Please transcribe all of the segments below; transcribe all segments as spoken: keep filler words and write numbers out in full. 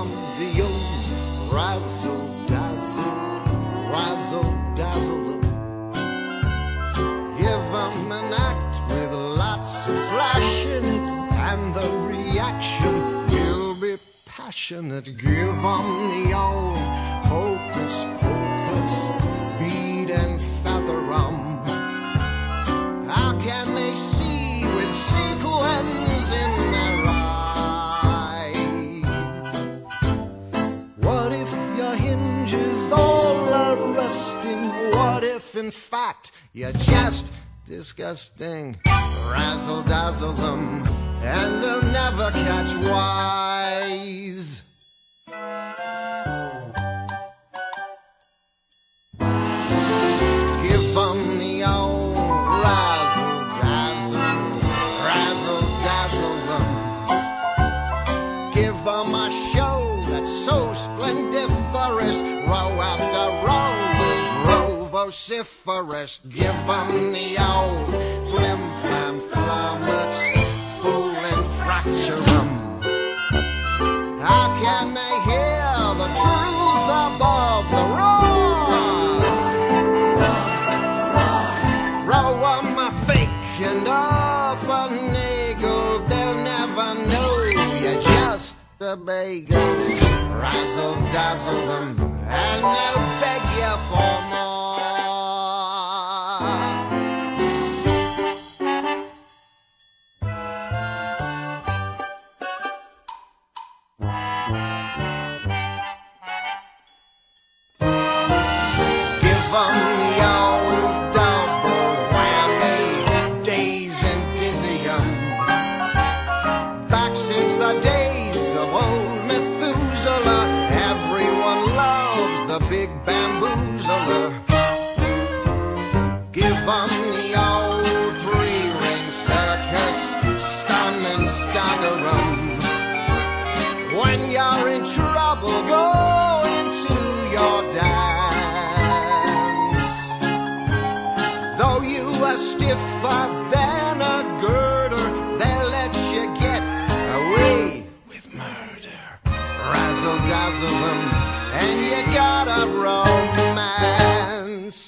'em the old razzle dazzle, razzle dazzle 'em. Give 'em an act with lots of flash in it, and the reaction will be passionate. Give 'em the old hocus pocus, bead and feather 'em. How can they see with sequins in their eyes? What if your hinges all are rusting? What if in fact you're just disgusting? Razzle dazzle them and they'll never catch wise. Give them the old razzle dazzle, razzle dazzle them. Give them a show that's so splendiferous, row after row will grow vociferous. Give them the old flim flam flummox, fool and fracture 'em. How can they hear the truth above the roar? Throw 'em a fake and off a nagel, they'll never know you're just a bagel. Razzle dazzle them and they'll beg you for more. Give 'em the old double whammy, daze and dizzy 'em. Back since the days of old Methuselah, everyone loves the big bamboozler. Give 'em the old three-ring circus, stun and stagger 'em. When you're in trouble, go into your dance. Though you are stiffer than a girder, they'll let you get away with murder. Razzle dazzle them and you got a romance.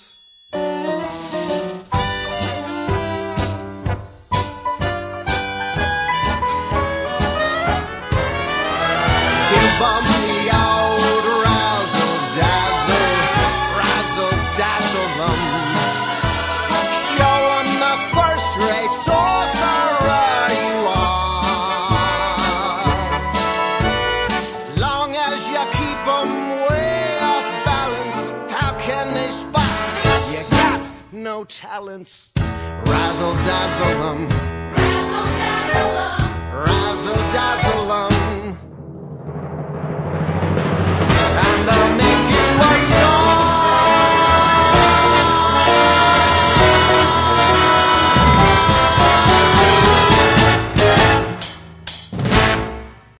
Give 'em the old razzle dazzle, razzle dazzle 'em. Show 'em the first-rate sorcerer you are. Long as you keep 'em way off balance, how can they spot you got no talents? Razzle dazzle 'em, Razzle dazzle 'em. razzle dazzle 'em.